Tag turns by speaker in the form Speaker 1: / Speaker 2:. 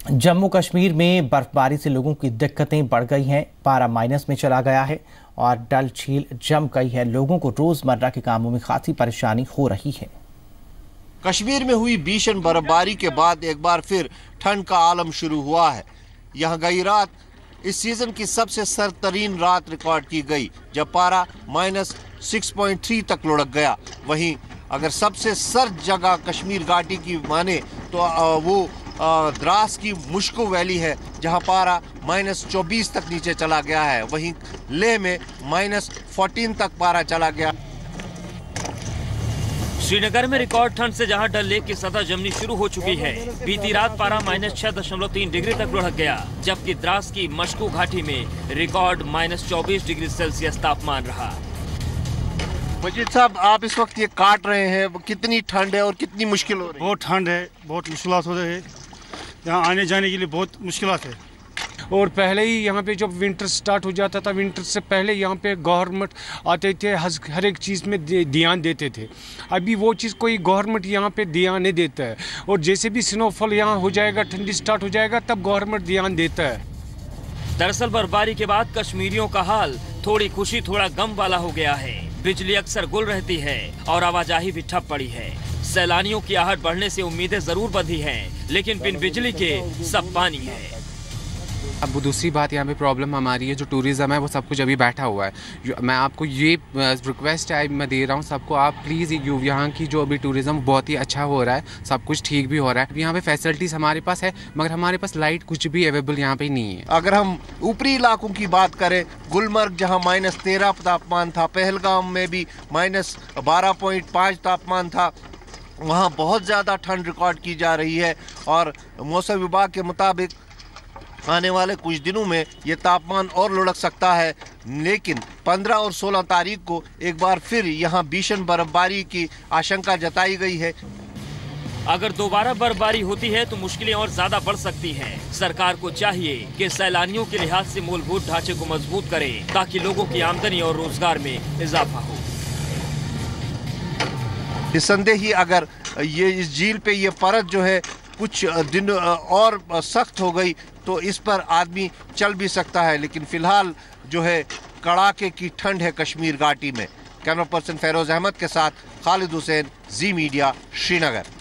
Speaker 1: जम्मू कश्मीर में बर्फबारी से लोगों की दिक्कतें बढ़ गई हैं। पारा माइनस में चला गया है और डल झील जम गई है। लोगों को रोजमर्रा के कामों में खासी परेशानी हो रही है।
Speaker 2: कश्मीर में हुई भीषण बर्फबारी के बाद एक बार फिर ठंड का आलम शुरू हुआ है। यहाँ गई रात इस सीजन की सबसे सर्द तरीन रात रिकॉर्ड की गई, जब पारा -6.3 तक लुढ़क गया। वहीं अगर सबसे सर्द जगह कश्मीर घाटी की माने तो वो द्रास की मुश्को वैली है, जहां पारा -24 तक नीचे चला गया है। वहीं लेह में -14 तक पारा चला गया।
Speaker 3: श्रीनगर में रिकॉर्ड ठंड से जहां डल लेक की सतह जमनी शुरू हो चुकी है, बीती रात पारा -6.3 डिग्री तक लुढ़क गया, जबकि द्रास की मश्को घाटी में रिकॉर्ड -24 डिग्री सेल्सियस तापमान रहा।
Speaker 2: मजीद साहब, आप इस वक्त ये काट रहे हैं, कितनी ठंड है और कितनी मुश्किल हो रही है?
Speaker 4: बहुत ठंड है, बहुत मुश्किलात हो रहे हैं। यहाँ आने जाने के लिए बहुत मुश्किलात है।
Speaker 5: और पहले ही यहाँ पे जब विंटर स्टार्ट हो जाता था, विंटर से पहले यहाँ पे गवर्नमेंट आते थे, हर एक चीज़ में ध्यान देते थे। अभी वो चीज़ कोई गवर्नमेंट यहाँ पे ध्यान नहीं देता है। और जैसे भी स्नोफॉल यहाँ हो जाएगा, ठंडी स्टार्ट हो जाएगा, तब गवर्नमेंट ध्यान देता है।
Speaker 3: दरअसल बर्फबारी के बाद कश्मीरियों का हाल थोड़ी खुशी थोड़ा गम वाला हो गया है। बिजली अक्सर गुल रहती है और आवाजाही भी ठप पड़ी है। सैलानियों की आहट बढ़ने से उम्मीदें जरूर बंधी हैं, लेकिन बिन बिजली के सब पानी है।
Speaker 6: अब दूसरी बात यहाँ पे प्रॉब्लम हमारी है, जो टूरिज्म है वो सब कुछ अभी बैठा हुआ है। मैं आपको ये रिक्वेस्ट है मैं दे रहा हूँ सबको, आप प्लीज़ यहाँ की जो अभी टूरिज्म बहुत ही अच्छा हो रहा है, सब कुछ ठीक भी हो रहा है। यहाँ पे फैसिलिटीज़ हमारे पास है, मगर हमारे पास लाइट कुछ भी अवेलेबल यहाँ पे नहीं है।
Speaker 2: अगर हम ऊपरी इलाकों की बात करें, गुलमर्ग जहाँ -13 तापमान था, पहलगाम में भी -12.5 तापमान था, वहाँ बहुत ज़्यादा ठंड रिकॉर्ड की जा रही है। और मौसम विभाग के मुताबिक आने वाले कुछ दिनों में ये तापमान और लुढ़क सकता है। लेकिन 15 और 16 तारीख को एक बार फिर यहाँ भीषण बर्फबारी की आशंका जताई गई है।
Speaker 3: अगर दोबारा बर्फबारी होती है तो मुश्किलें और ज्यादा बढ़ सकती हैं। सरकार को चाहिए कि सैलानियों के लिहाज से मूलभूत ढांचे को मजबूत करे, ताकि लोगों की आमदनी और रोजगार में इजाफा हो।
Speaker 2: निस्संदेह ही अगर ये इस झील पे ये परत जो है कुछ दिन और सख्त हो गई तो इस पर आदमी चल भी सकता है। लेकिन फिलहाल जो है कड़ाके की ठंड है कश्मीर घाटी में। कैमरा पर्सन फेरोज अहमद के साथ खालिद हुसैन, जी मीडिया, श्रीनगर।